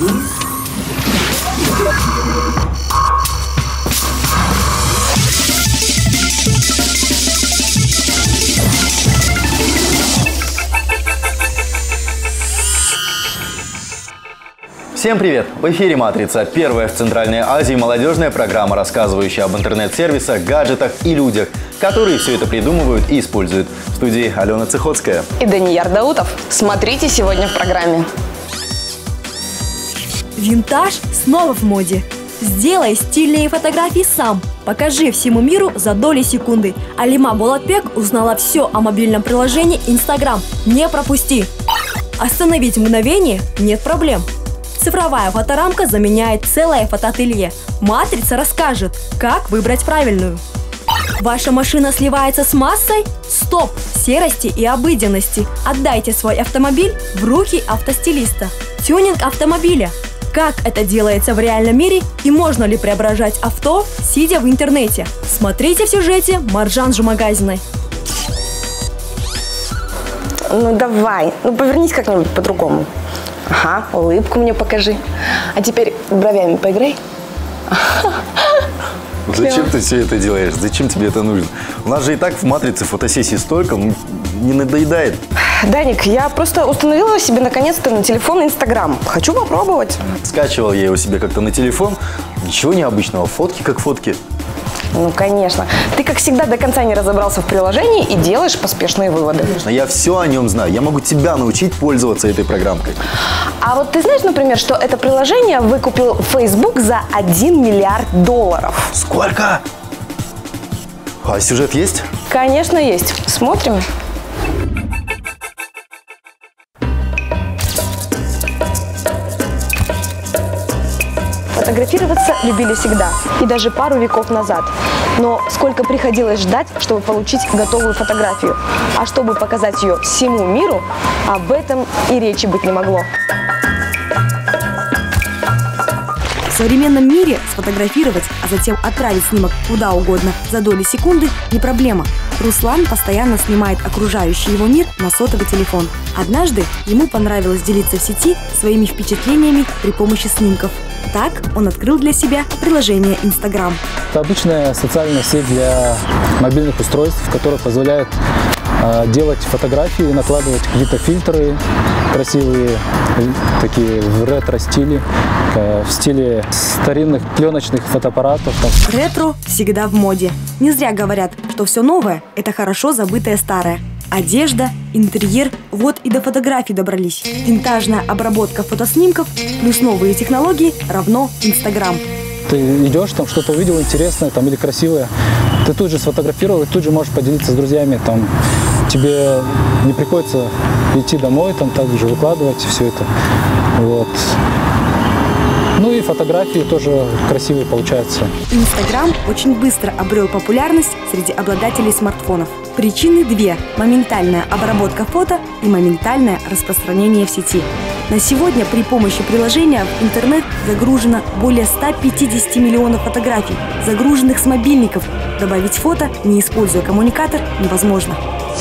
Всем привет! В эфире «Матрица» – первая в Центральной Азии молодежная программа, рассказывающая об интернет-сервисах, гаджетах и людях, которые все это придумывают и используют. В студии Алена Цихоцкая и Данияр Даутов. Смотрите сегодня в программе. Винтаж снова в моде. Сделай стильные фотографии сам. Покажи всему миру за доли секунды. Алима Болатбек узнала все о мобильном приложении Instagram. Не пропусти! Остановить мгновение нет проблем. Цифровая фоторамка заменяет целое фотоателье. Матрица расскажет, как выбрать правильную. Ваша машина сливается с массой? Стоп серости и обыденности. Отдайте свой автомобиль в руки автостилиста. Тюнинг автомобиля. Как это делается в реальном мире и можно ли преображать авто, сидя в интернете? Смотрите в сюжете Маржан Жумагазиной. Ну давай, повернись как-нибудь по-другому. Ага, улыбку мне покажи. А теперь бровями поиграй. Зачем ты все это делаешь? Зачем тебе это нужно? У нас же и так в «Матрице» фотосессий столько, не надоедает. Даник, я просто установила себе наконец-то на телефон Instagram. Хочу попробовать. Скачивал я его себе как-то на телефон. Ничего необычного. Фотки как фотки. Ну, конечно. Ты, как всегда, до конца не разобрался в приложении и делаешь поспешные выводы. Конечно, я все о нем знаю. Я могу тебя научить пользоваться этой программкой. А вот ты знаешь, например, что это приложение выкупил Facebook за $1 миллиард. Сколько? А сюжет есть? Конечно, есть. Смотрим. Фотографироваться любили всегда, и даже пару веков назад. Но сколько приходилось ждать, чтобы получить готовую фотографию. А чтобы показать ее всему миру, об этом и речи быть не могло. В современном мире сфотографировать, а затем отправить снимок куда угодно за доли секунды не проблема. Руслан постоянно снимает окружающий его мир на сотовый телефон. Однажды ему понравилось делиться в сети своими впечатлениями при помощи снимков. Так он открыл для себя приложение Instagram. Это обычная социальная сеть для мобильных устройств, которая позволяет делать фотографии, накладывать какие-то фильтры красивые, такие в ретро-стиле, в стиле старинных пленочных фотоаппаратов. Ретро всегда в моде. Не зря говорят, что все новое – это хорошо забытое старое. Одежда, интерьер, вот и до фотографий добрались. Винтажная обработка фотоснимков плюс новые технологии равно Instagram. Ты идешь, там что-то увидел интересное там, или красивое, ты тут же сфотографировал и тут же можешь поделиться с друзьями. Там, тебе не приходится идти домой, там также выкладывать все это. Вот. Ну и фотографии тоже красивые получаются. Instagram очень быстро обрел популярность среди обладателей смартфонов. Причины две – моментальная обработка фото и моментальное распространение в сети. На сегодня при помощи приложения в интернет загружено более 150 миллионов фотографий, загруженных с мобильников. Добавить фото, не используя коммуникатор, невозможно.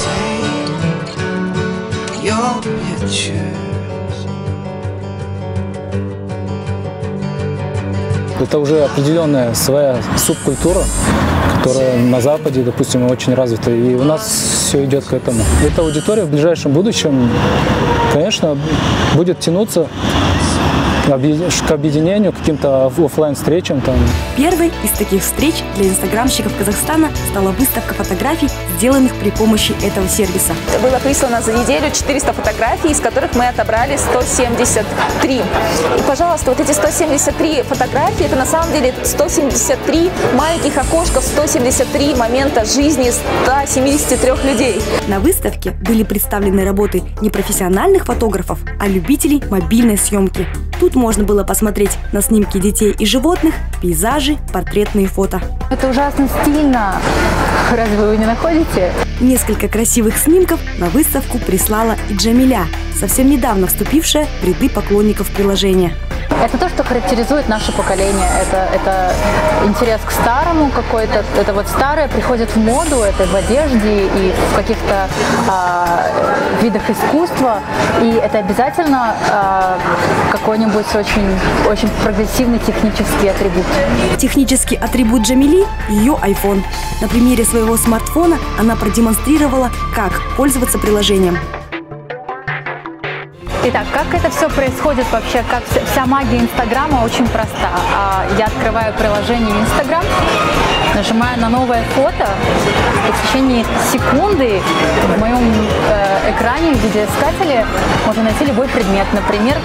Это уже определенная своя субкультура, которая на Западе, допустим, очень развита. И у нас все идет к этому. Эта аудитория в ближайшем будущем, конечно, будет тянуться к объединению, к каким-то офлайн-встречам. Первой из таких встреч для инстаграмщиков Казахстана стала выставка фотографий, сделанных при помощи этого сервиса. Было прислано за неделю 400 фотографий, из которых мы отобрали 173. И, пожалуйста, вот эти 173 фотографии, это на самом деле 173 маленьких окошка, 173 момента жизни 173 людей. На выставке были представлены работы не профессиональных фотографов, а любителей мобильной съемки. Тут можно было посмотреть на снимки детей и животных, пейзажи, портретные фото. Это ужасно стильно. Разве вы не находите? Несколько красивых снимков на выставку прислала и Джамиля, совсем недавно вступившая в ряды поклонников приложения. Это то, что характеризует наше поколение. Это интерес к старому какой-то. Это вот старое приходит в моду, это в одежде и в каких-то видах искусства. И это обязательно какой-нибудь очень прогрессивный технический атрибут. Технический атрибут Джамили – ее iPhone. На примере своего смартфона она продемонстрировала, как пользоваться приложением. Итак, как это все происходит вообще, как вся магия Инстаграма очень проста. Я открываю приложение Инстаграм, нажимаю на новое фото, и в течение секунды в моем экране в видеоискателе можно найти любой предмет, например,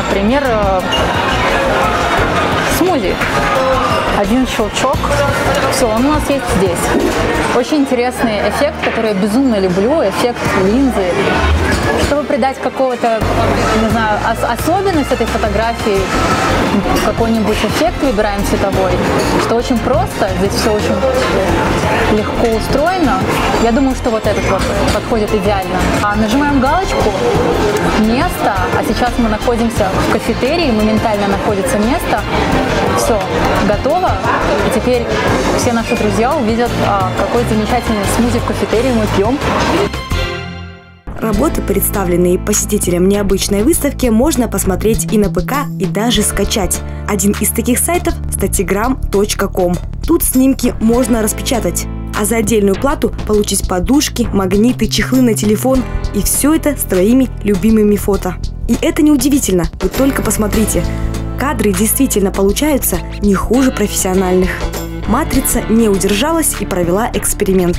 смузи. Один щелчок, все, он у нас есть здесь. Очень интересный эффект, который я безумно люблю, эффект линзы. Чтобы придать какого-то, не знаю, особенность этой фотографии, какой-нибудь эффект выбираем цветовой, что очень просто, здесь все очень легко устроено. Я думаю, что вот этот вот подходит идеально. Нажимаем галочку «Место», а сейчас мы находимся в кафетерии, моментально находится место. Все, готово. И теперь все наши друзья увидят, какой замечательный смузи в кафетерии мы пьем. Работы, представленные посетителям необычной выставки, можно посмотреть и на ПК, и даже скачать. Один из таких сайтов – statigram.com. Тут снимки можно распечатать, а за отдельную плату получить подушки, магниты, чехлы на телефон. И все это с твоими любимыми фото. И это не удивительно, вы только посмотрите. Кадры действительно получаются не хуже профессиональных. Матрица не удержалась и провела эксперимент.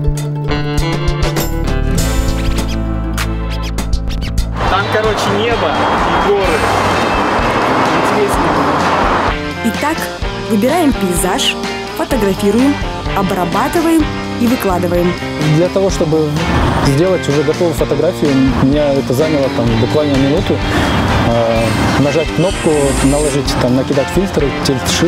Там, короче, небо и горы. Интересно. Итак, выбираем пейзаж, фотографируем, обрабатываем и выкладываем. Для того, чтобы сделать уже готовую фотографию, меня это заняло буквально минуту. Нажать кнопку, наложить, накидать фильтры, тильт-шифт,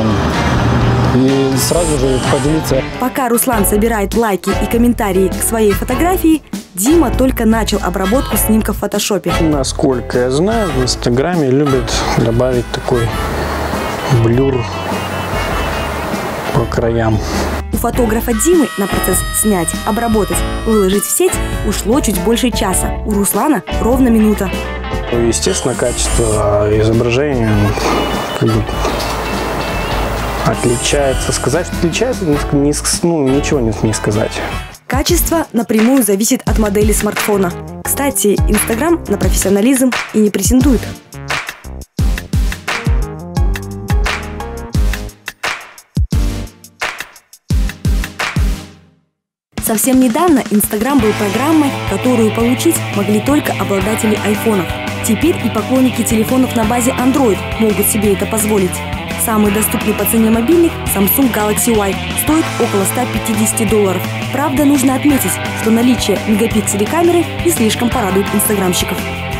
и сразу же поделиться. Пока Руслан собирает лайки и комментарии к своей фотографии, Дима только начал обработку снимков в фотошопе. Насколько я знаю, в Инстаграме любят добавить такой блюр по краям. У фотографа Димы на процесс снять, обработать, выложить в сеть ушло чуть больше часа. У Руслана ровно минута. Естественно, качество изображения отличается. Сказать, что отличается, ничего не сказать. Качество напрямую зависит от модели смартфона. Кстати, Инстаграм на профессионализм и не претендует. Совсем недавно Инстаграм был программой, которую получить могли только обладатели айфонов. Теперь и поклонники телефонов на базе Android могут себе это позволить. Самый доступный по цене мобильник Samsung Galaxy Y стоит около $150. Правда, нужно отметить, что наличие мегапикселей камеры не слишком порадует инстаграмщиков.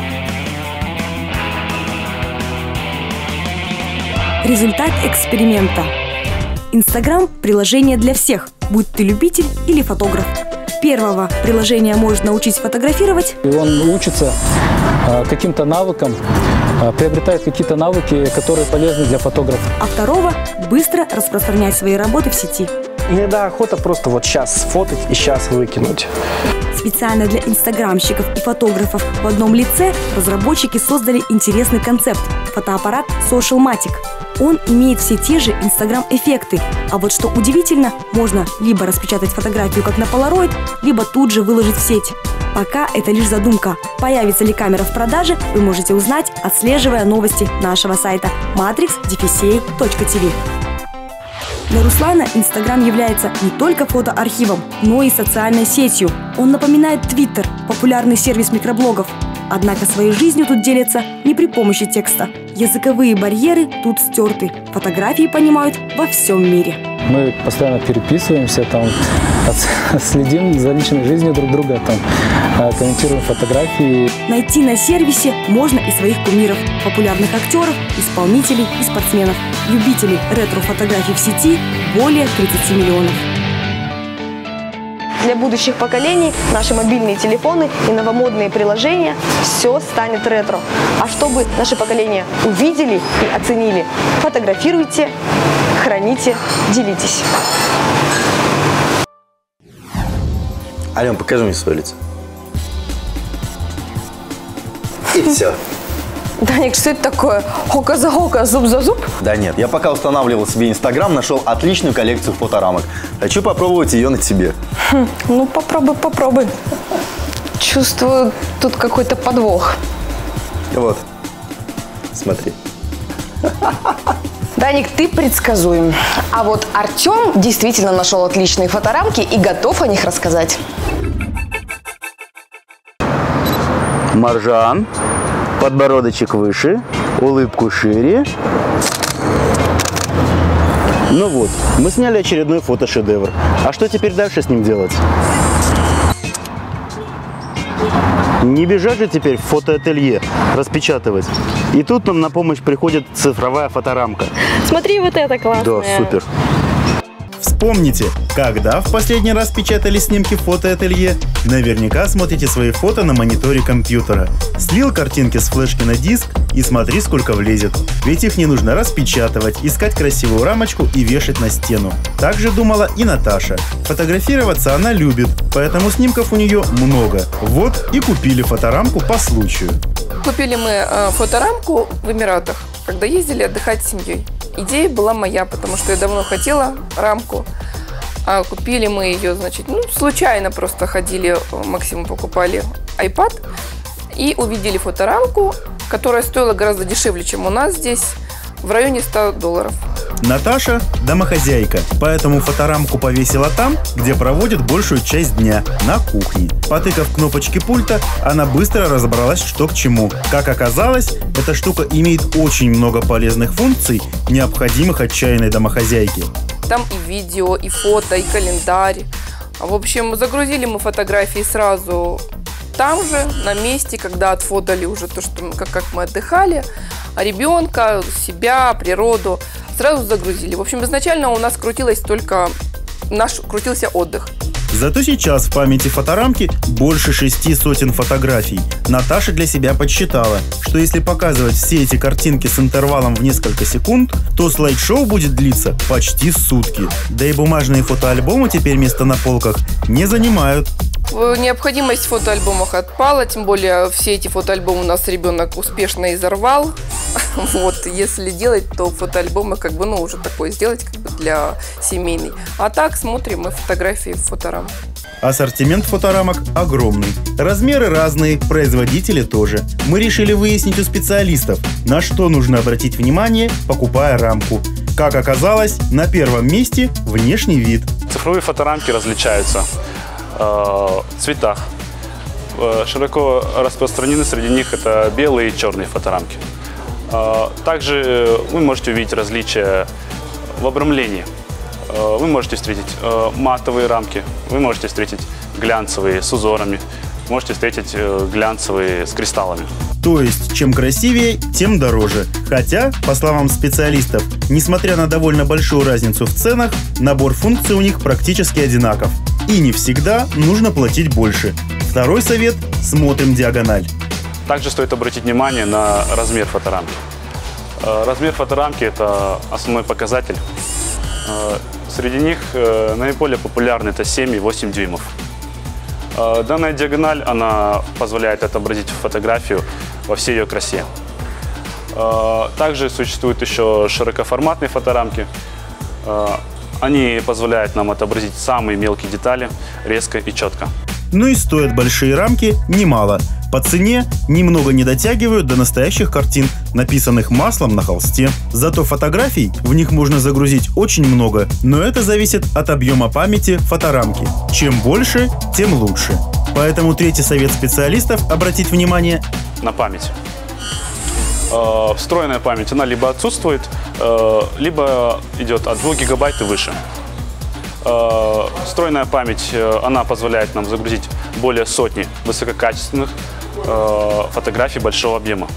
Результат эксперимента. Инстаграм – приложение для всех, будь ты любитель или фотограф. Первого приложение может научить фотографировать. И он учится каким-то навыкам, приобретает какие-то навыки, которые полезны для фотографа. А второго – быстро распространять свои работы в сети. Иногда охота просто вот сейчас сфотать и сейчас выкинуть. Специально для инстаграмщиков и фотографов в одном лице разработчики создали интересный концепт – фотоаппарат Socialmatic. Он имеет все те же инстаграм-эффекты, а вот что удивительно, можно либо распечатать фотографию как на Polaroid, либо тут же выложить в сеть. Пока это лишь задумка. Появится ли камера в продаже, вы можете узнать, отслеживая новости нашего сайта matrix-ca.tv. Для Руслана Инстаграм является не только фотоархивом, но и социальной сетью. Он напоминает Твиттер, популярный сервис микроблогов. Однако своей жизнью тут делятся не при помощи текста. Языковые барьеры тут стерты. Фотографии понимают во всем мире. Мы постоянно переписываемся, следим за личной жизнью друг друга, комментируем фотографии. Найти на сервисе можно и своих кумиров, популярных актеров, исполнителей и спортсменов. Любителей ретро-фотографий в сети более 30 миллионов. для будущих поколений наши мобильные телефоны и новомодные приложения все станет ретро. А чтобы наше поколение увидели и оценили, фотографируйте, храните, делитесь. Ален, покажи мне свое лицо. И все. Даник, что это такое? Око за око, зуб за зуб? Да нет, я пока устанавливал себе Инстаграм, нашел отличную коллекцию фоторамок. Хочу попробовать ее на тебе. Ну, попробуй. Чувствую, тут какой-то подвох. Вот, смотри. Даник, ты предсказуем. А вот Артем действительно нашел отличные фоторамки и готов о них рассказать. Маржан, подбородочек выше, улыбку шире. Ну вот, мы сняли очередной фотошедевр. А что теперь дальше с ним делать? Не бежать же теперь в фотоателье, распечатывать. И тут нам на помощь приходит цифровая фоторамка. Смотри, вот это классное. Да, супер. Вспомните, когда в последний раз печатали снимки в фотоателье? Наверняка смотрите свои фото на мониторе компьютера. Слил картинки с флешки на диск и смотри, сколько влезет. Ведь их не нужно распечатывать, искать красивую рамочку и вешать на стену. Так же думала и Наташа. Фотографироваться она любит, поэтому снимков у нее много. Вот и купили фоторамку по случаю. Купили мы фоторамку в Эмиратах, когда ездили отдыхать с семьей. Идея была моя, потому что я давно хотела рамку. А купили мы ее, значит, случайно просто ходили, Максиму покупали iPad и увидели фоторамку, которая стоила гораздо дешевле, чем у нас здесь, в районе $100. Наташа – домохозяйка, поэтому фоторамку повесила там, где проводит большую часть дня – на кухне. Потыкав кнопочки пульта, она быстро разобралась, что к чему. Как оказалось, эта штука имеет очень много полезных функций, необходимых отчаянной домохозяйке. Там и видео, и фото, и календарь. В общем, загрузили мы фотографии сразу там же, на месте, когда отфотали уже то, что как мы отдыхали, ребенка, себя, природу. Сразу загрузили. В общем, изначально у нас крутился отдых. Зато сейчас в памяти фоторамки больше 600 фотографий. Наташа для себя подсчитала, что если показывать все эти картинки с интервалом в несколько секунд, то слайд-шоу будет длиться почти сутки. Да и бумажные фотоальбомы теперь место на полках не занимают. Необходимость в фотоальбомах отпала, тем более все эти фотоальбомы у нас ребенок успешно изорвал. Вот, если делать, то фотоальбомы уже такое сделать для семейный. А так смотрим мы фотографии в фоторамах. Ассортимент фоторамок огромный. Размеры разные, производители тоже. Мы решили выяснить у специалистов, на что нужно обратить внимание, покупая рамку. Как оказалось, на первом месте внешний вид. Цифровые фоторамки различаются в цветах. Широко распространены среди них это белые и черные фоторамки. Также вы можете увидеть различия в обрамлении. Вы можете встретить матовые рамки, вы можете встретить глянцевые с узорами, можете встретить глянцевые с кристаллами. То есть, чем красивее, тем дороже. Хотя, по словам специалистов, несмотря на довольно большую разницу в ценах, набор функций у них практически одинаков. И не всегда нужно платить больше. Второй совет – смотрим диагональ. Также стоит обратить внимание на размер фоторамки. Размер фоторамки – это основной показатель. Среди них наиболее популярны это 7 и 8 дюймов. Данная диагональ она позволяет отобразить фотографию во всей ее красе. Также существуют еще широкоформатные фоторамки. Они позволяют нам отобразить самые мелкие детали резко и четко. Ну и стоят большие рамки немало. По цене немного не дотягивают до настоящих картин, написанных маслом на холсте. Зато фотографий в них можно загрузить очень много, но это зависит от объема памяти фоторамки. Чем больше, тем лучше. Поэтому третий совет специалистов – обратить внимание на память. Встроенная память, она либо отсутствует, либо идет от 2 гигабайт и выше. Встроенная память, она позволяет нам загрузить более сотни высококачественных фотографий большого объема.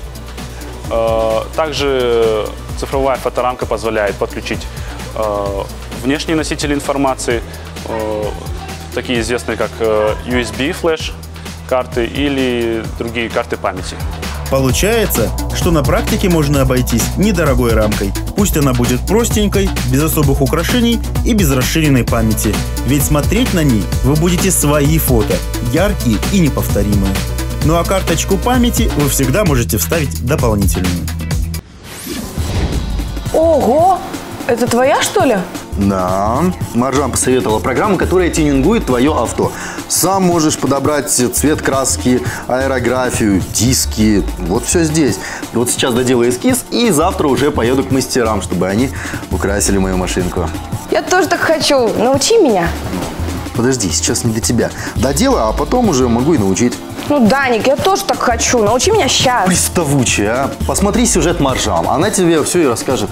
Также цифровая фоторамка позволяет подключить внешние носители информации, такие известные как USB флеш-карты или другие карты памяти. Получается, что на практике можно обойтись недорогой рамкой. Пусть она будет простенькой, без особых украшений и без расширенной памяти. Ведь смотреть на ней вы будете свои фото, яркие и неповторимые. Ну а карточку памяти вы всегда можете вставить дополнительную. Ого! Это твоя, что ли? Да, Маржан посоветовала программу, которая тюнингует твое авто. Сам можешь подобрать цвет краски, аэрографию, диски. Вот все здесь. Вот сейчас доделаю эскиз и завтра уже поеду к мастерам, чтобы они украсили мою машинку. Я тоже так хочу. Научи меня. Подожди, сейчас не до тебя. Доделаю, а потом уже могу и научить. Ну, Даник, я тоже так хочу. Научи меня сейчас. Приставучая, а? Посмотри сюжет Маржан. Она тебе все и расскажет.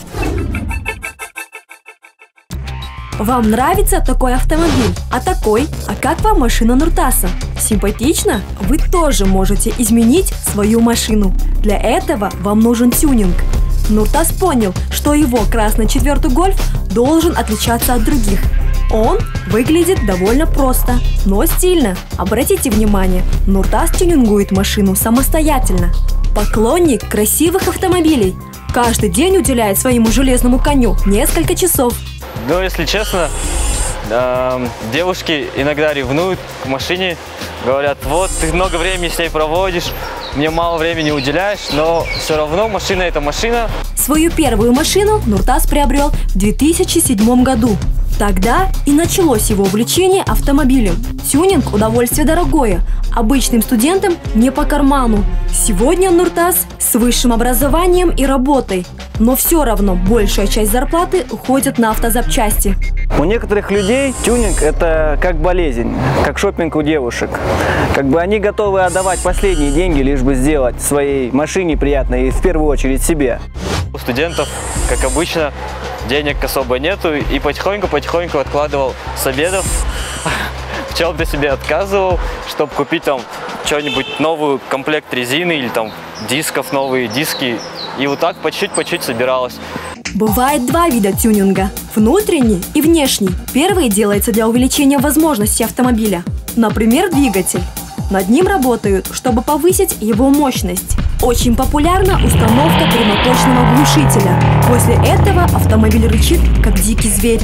Вам нравится такой автомобиль? А такой? А как вам машина Нуртаса? Симпатично? Вы тоже можете изменить свою машину. Для этого вам нужен тюнинг. Нуртас понял, что его красный 4-й Гольф должен отличаться от других. Он выглядит довольно просто, но стильно. Обратите внимание, Нуртас тюнингует машину самостоятельно. Поклонник красивых автомобилей. Каждый день уделяет своему железному коню несколько часов. Ну, если честно, девушки иногда ревнуют к машине, говорят, вот, ты много времени с ней проводишь, мне мало времени уделяешь, но все равно машина – это машина. Свою первую машину Нуртас приобрел в 2007 году. Тогда и началось его увлечение автомобилем. Тюнинг – удовольствие дорогое, обычным студентам не по карману. Сегодня Нуртас с высшим образованием и работой, но все равно большая часть зарплаты уходит на автозапчасти. У некоторых людей тюнинг – это как болезнь, как шопинг у девушек. Как бы они готовы отдавать последние деньги, лишь бы сделать своей машине приятно и в первую очередь себе. У студентов, как обычно, денег особо нету, и потихоньку откладывал с обедов, в чем-то себе отказывал, чтобы купить там что-нибудь, новый комплект резины или там дисков, новые диски. И вот так по чуть-чуть собиралось. Бывает два вида тюнинга – внутренний и внешний. Первый делается для увеличения возможностей автомобиля, например, двигатель. Над ним работают, чтобы повысить его мощность. Очень популярна установка прямоточного глушителя. После этого автомобиль рычит, как дикий зверь.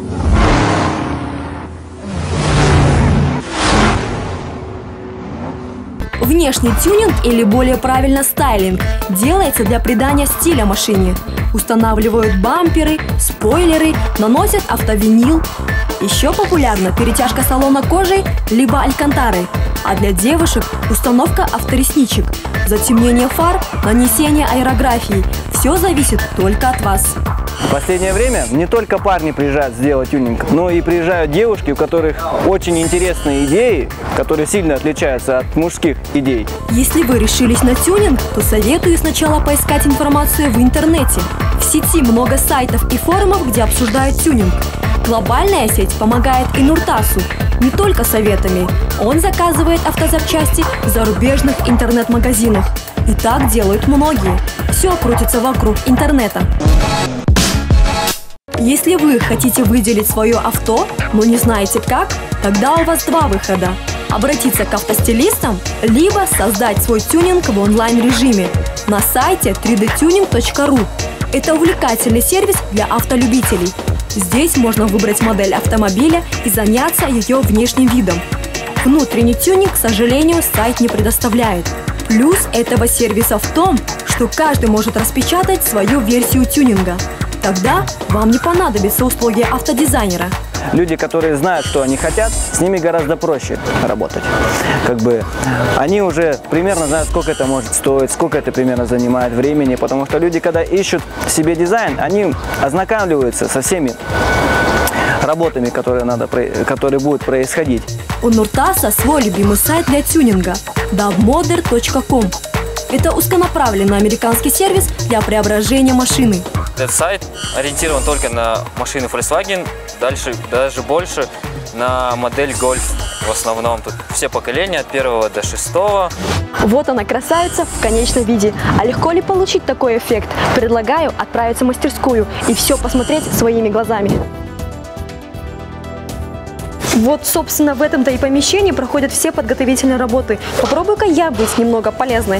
Внешний тюнинг, или более правильно стайлинг, делается для придания стиля машине. Устанавливают бамперы, спойлеры, наносят автовинил. Еще популярна перетяжка салона кожей либо алькантарой. А для девушек установка авторесничек, затемнение фар, нанесение аэрографии. Все зависит только от вас. В последнее время не только парни приезжают сделать тюнинг, но и приезжают девушки, у которых очень интересные идеи, которые сильно отличаются от мужских идей. Если вы решились на тюнинг, то советую сначала поискать информацию в интернете. В сети много сайтов и форумов, где обсуждают тюнинг. Глобальная сеть помогает и Нуртасу, не только советами. Он заказывает автозапчасти в зарубежных интернет-магазинах. И так делают многие. Все крутится вокруг интернета. Если вы хотите выделить свое авто, но не знаете как, тогда у вас два выхода. Обратиться к автостилистам, либо создать свой тюнинг в онлайн-режиме на сайте 3dtuning.ru. Это увлекательный сервис для автолюбителей. Здесь можно выбрать модель автомобиля и заняться ее внешним видом. Внутренний тюнинг, к сожалению, сайт не предоставляет. Плюс этого сервиса в том, что каждый может распечатать свою версию тюнинга. Тогда вам не понадобятся услуги автодизайнера. Люди, которые знают, что они хотят, с ними гораздо проще работать. Как бы они уже примерно знают, сколько это может стоить, сколько это примерно занимает времени, потому что люди, когда ищут себе дизайн, они ознакомливаются со всеми работами, которые будут происходить. У Нуртаса свой любимый сайт для тюнинга – dubmodder.com. Это узконаправленный американский сервис для преображения машины. Этот сайт ориентирован только на машину Volkswagen, дальше даже больше на модель Golf в основном. Тут все поколения от 1 до 6. Вот она, красавица в конечном виде. А легко ли получить такой эффект? Предлагаю отправиться в мастерскую и все посмотреть своими глазами. Вот, собственно, в этом-то и помещении проходят все подготовительные работы. Попробую-ка я быть немного полезной.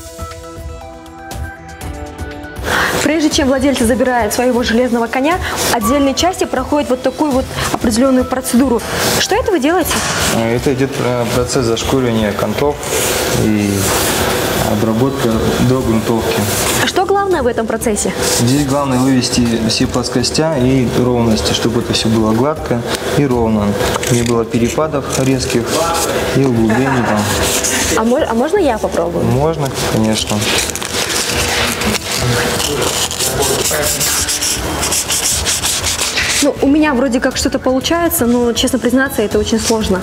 Прежде чем владельцы забирают своего железного коня, отдельные части проходят вот такую вот определенную процедуру. Что это вы делаете? Это идет процесс зашкуривания контов и обработка до грунтовки. А что главное в этом процессе? Здесь главное вывести все плоскости и ровности, чтобы это все было гладко и ровно. Не было перепадов резких и углублений там. А можно я попробую? Можно, конечно. Ну, у меня вроде как что-то получается, но, честно признаться, это очень сложно.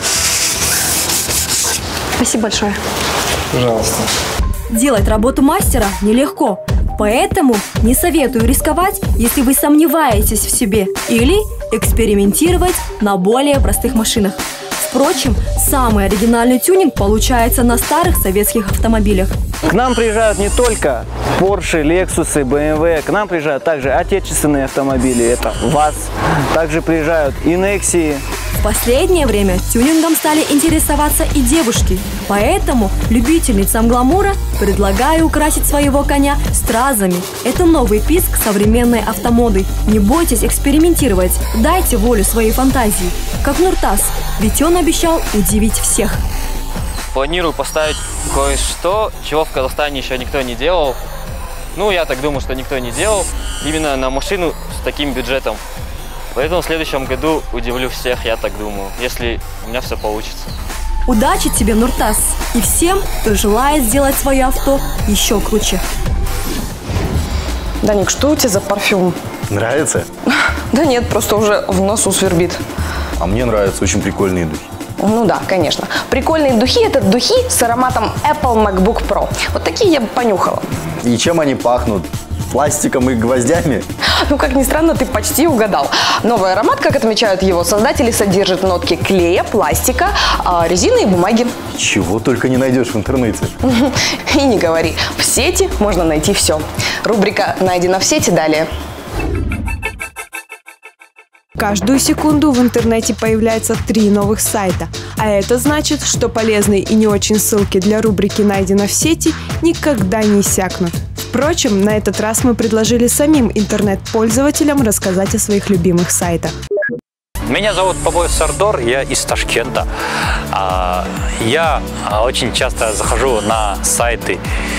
Спасибо большое. Пожалуйста. Делать работу мастера нелегко, поэтому не советую рисковать, если вы сомневаетесь в себе, или экспериментировать на более простых машинах. Впрочем, самый оригинальный тюнинг получается на старых советских автомобилях. К нам приезжают не только Porsche, Lexus, BMW, к нам приезжают также отечественные автомобили, это ВАЗ, также приезжают и Nexi. В последнее время тюнингом стали интересоваться и девушки, поэтому любительницам гламура предлагаю украсить своего коня стразами. Это новый писк современной автомоды. Не бойтесь экспериментировать, дайте волю своей фантазии, как Нуртас, ведь он обещал удивить всех. Планирую поставить кое-что, чего в Казахстане еще никто не делал. Ну, я так думаю, что никто не делал. Именно на машину с таким бюджетом. Поэтому в следующем году удивлю всех, я так думаю, если у меня все получится. Удачи тебе, Нуртас, и всем, кто желает сделать свое авто еще круче. Даник, что у тебя за парфюм? Нравится? Да нет, просто уже в носу свербит. А мне нравятся очень прикольные духи. Ну да, конечно. Прикольные духи – это духи с ароматом Apple MacBook Pro. Вот такие я бы понюхала. И чем они пахнут? Пластиком и гвоздями? Ну, как ни странно, ты почти угадал. Новый аромат, как отмечают его создатели, содержит нотки клея, пластика, резины и бумаги. Чего только не найдешь в интернете. И не говори. В сети можно найти все. Рубрика «Найдено в сети» далее. Каждую секунду в интернете появляется 3 новых сайта. А это значит, что полезные и не очень ссылки для рубрики «Найдено в сети» никогда не иссякнут. Впрочем, на этот раз мы предложили самим интернет-пользователям рассказать о своих любимых сайтах. Меня зовут Побоев Сардор, я из Ташкента. Я очень часто захожу на сайты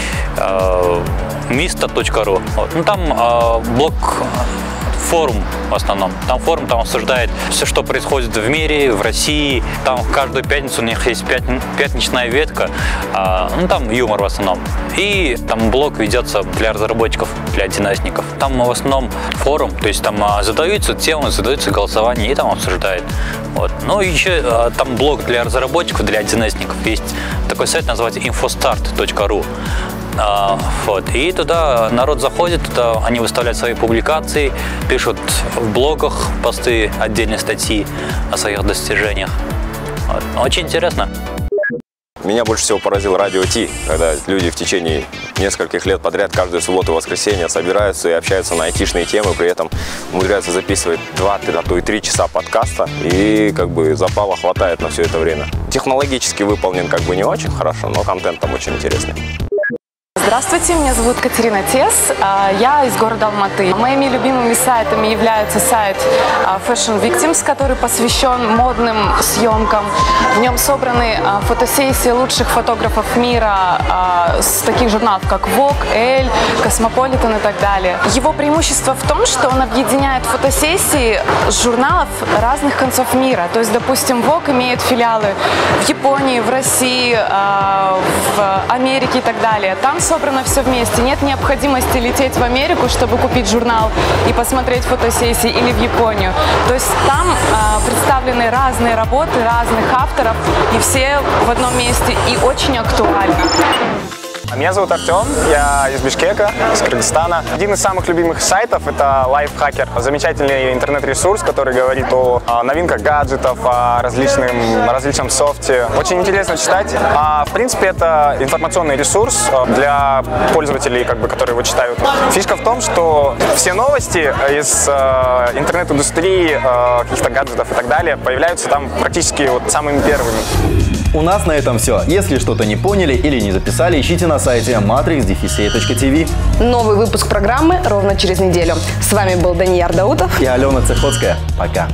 mista.ru. Ну, там форум в основном. Там форум, там обсуждает все, что происходит в мире, в России. Там каждую пятницу у них есть пятничная ветка. Ну, там юмор в основном. И там блог ведется для разработчиков, для одиннадцатников. Там в основном форум, то есть там задаются темы, задаются голосования и там обсуждают. Вот. Ну, еще там блог для разработчиков, для одиннадцатников. Есть такой сайт, называется infostart.ru. Вот. И туда народ заходит, туда они выставляют свои публикации, пишут в блогах посты, отдельные статьи о своих достижениях. Вот. Очень интересно. Меня больше всего поразил Радио Ти, когда люди в течение нескольких лет подряд каждую субботу и воскресенье собираются и общаются на айтишные темы, при этом умудряются записывать 2, а то и 3 часа подкаста, и как бы запала хватает на все это время. Технологически выполнен как бы не очень хорошо, но контент там очень интересный. Здравствуйте, меня зовут Катерина Тес, я из города Алматы. Моими любимыми сайтами является сайт Fashion Victims, который посвящен модным съемкам. В нем собраны фотосессии лучших фотографов мира с таких журналов, как Vogue, Elle, Cosmopolitan и так далее. Его преимущество в том, что он объединяет фотосессии журналов разных концов мира. То есть, допустим, Vogue имеет филиалы в Японии, в России, в Америке и так далее. Там собрано все вместе. Нет необходимости лететь в Америку, чтобы купить журнал и посмотреть фотосессии, или в Японию. То есть там представлены разные работы разных авторов, и все в одном месте, и очень актуально. Меня зовут Артем, я из Бишкека, из Кыргызстана. Один из самых любимых сайтов – это Lifehacker. Замечательный интернет-ресурс, который говорит о новинках гаджетов, о различном софте. Очень интересно читать. В принципе, это информационный ресурс для пользователей, которые его читают. Фишка в том, что все новости из интернет-индустрии, каких-то гаджетов и так далее появляются там практически самыми первыми. У нас на этом все. Если что-то не поняли или не записали, ищите на сайте matrix.tv. Новый выпуск программы ровно через неделю. С вами был Данияр Даутов и Алена Цехоцкая. Пока.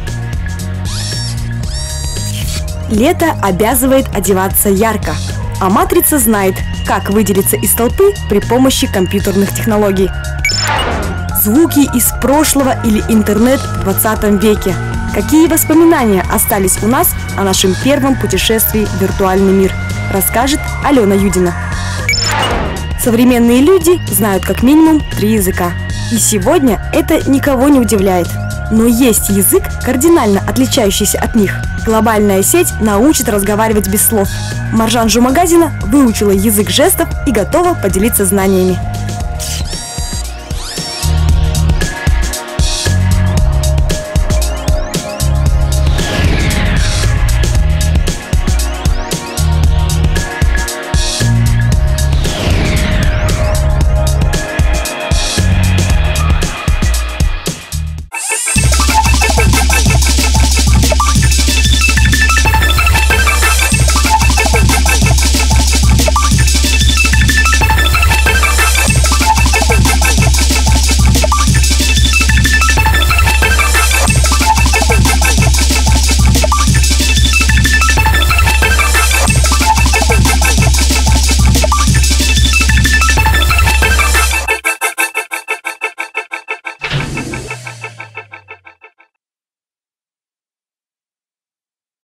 Лето обязывает одеваться ярко, а «Матрица» знает, как выделиться из толпы при помощи компьютерных технологий. Звуки из прошлого или интернет в 20 веке. Какие воспоминания остались у нас о нашем первом путешествии в виртуальный мир, расскажет Алена Юдина. Современные люди знают как минимум 3 языка. И сегодня это никого не удивляет. Но есть язык, кардинально отличающийся от них. Глобальная сеть научит разговаривать без слов. Маржан Жумагазина выучила язык жестов и готова поделиться знаниями.